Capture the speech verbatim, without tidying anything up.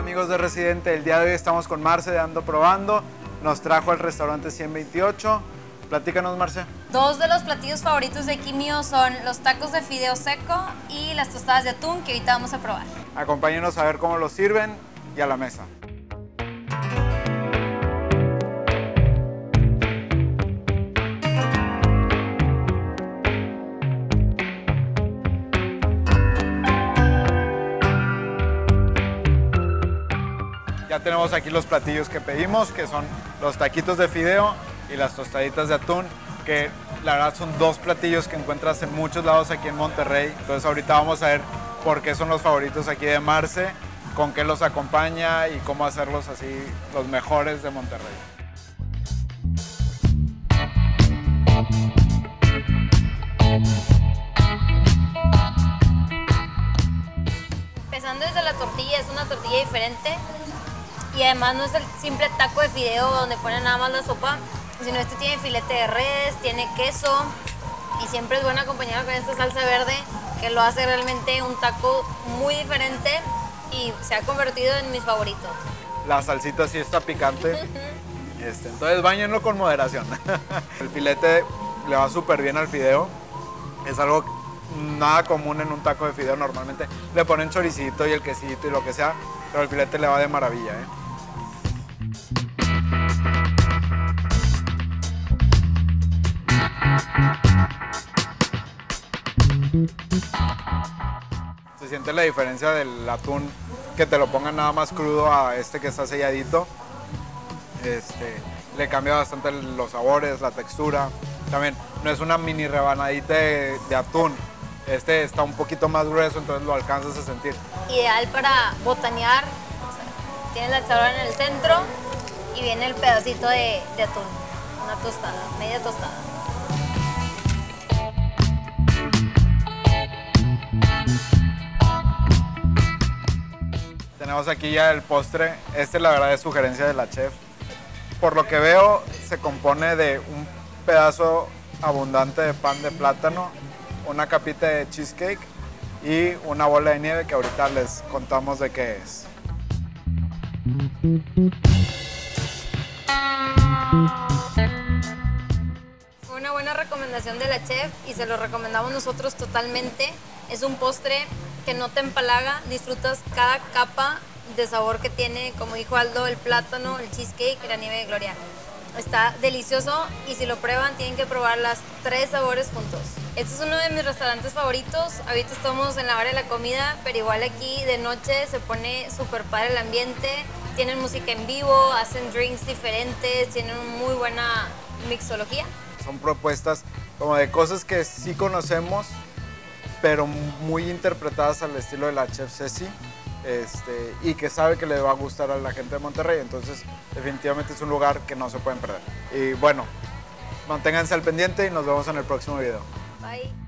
amigos de Residente, el día de hoy estamos con Marce de Ando Probando, nos trajo al restaurante ciento veintiocho. Platícanos, Marce. Dos de los platillos favoritos de aquí mío son los tacos de fideo seco y las tostadas de atún que ahorita vamos a probar. Acompáñenos a ver cómo los sirven y a la mesa. Ya tenemos aquí los platillos que pedimos, que son los taquitos de fideo y las tostaditas de atún, que la verdad son dos platillos que encuentras en muchos lados aquí en Monterrey. Entonces ahorita vamos a ver por qué son los favoritos aquí de Marce, con qué los acompaña y cómo hacerlos así los mejores de Monterrey. Empezando desde la tortilla, es una tortilla diferente. Y además no es el simple taco de fideo donde ponen nada más la sopa, sino este tiene filete de res, tiene queso y siempre es bueno acompañado con esta salsa verde que lo hace realmente un taco muy diferente y se ha convertido en mis favoritos. La salsita sí está picante, este, entonces báñenlo con moderación. El filete le va súper bien al fideo, es algo nada común en un taco de fideo. Normalmente le ponen choricito y el quesito y lo que sea, pero el filete le va de maravilla, ¿eh? Se siente la diferencia del atún, que te lo pongan nada más crudo a este que está selladito. Este, le cambia bastante los sabores, la textura. También no es una mini rebanadita de, de atún. Este está un poquito más grueso, entonces lo alcanzas a sentir. Ideal para botanear. O sea, tiene la charola en el centro y viene el pedacito de, de atún. Una tostada, media tostada. Tenemos aquí ya el postre. Este la verdad es sugerencia de la chef. Por lo que veo se compone de un pedazo abundante de pan de plátano, una capita de cheesecake y una bola de nieve que ahorita les contamos de qué es. Fue una buena recomendación de la chef y se lo recomendamos nosotros totalmente. Es un postre que no te empalaga, disfrutas cada capa de sabor que tiene, como dijo Aldo, el plátano, el cheesecake y la nieve de Gloria. Está delicioso y si lo prueban tienen que probar las tres sabores juntos. Este es uno de mis restaurantes favoritos. Ahorita estamos en la hora de la comida, pero igual aquí de noche se pone súper padre el ambiente. Tienen música en vivo, hacen drinks diferentes, tienen una muy buena mixología. Son propuestas como de cosas que sí conocemos, pero muy interpretadas al estilo de la chef Ceci. Este, y que sabe que le va a gustar a la gente de Monterrey, entonces definitivamente es un lugar que no se pueden perder. Y bueno, manténganse al pendiente y nos vemos en el próximo video. Bye.